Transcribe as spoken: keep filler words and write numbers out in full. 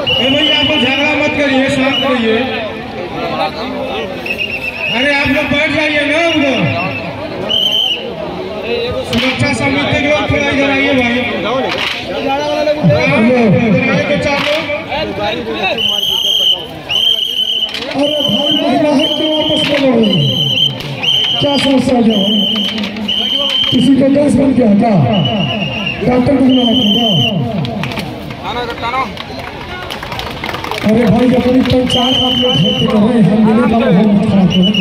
भाई आप लोग झगड़ा मत करिए, शांत रहिए। अरे आप लोग बैठ जाइए ना उधर। सुरक्षा समिति के लोग थोड़ा इधर आइए भाई। अरे भाई महिला है क्यों वापस कर रहे हो? क्या समस्या जो किसी को गैस बन गया क्या? डॉक्टर को बुलाना पड़ेगा। अरे भाई अपनी पंचायत आप लोग घर पे कर रहे हैं, हम मिले हम